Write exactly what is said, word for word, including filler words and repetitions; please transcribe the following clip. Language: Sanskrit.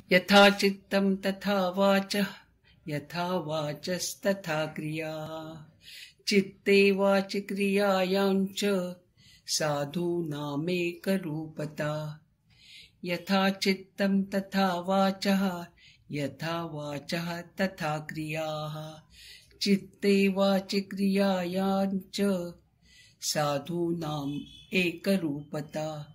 यथा चित्तं तथा वाचः यथा वाचस्तथा क्रियाः चित्ते वाचि क्रियायां च साधूनामेकरूपता यथा चित्तं तथा वाचः यथा वाचः तथा क्रियाः चित्ते वाचि क्रियायां च साधूनाम् एकरूपता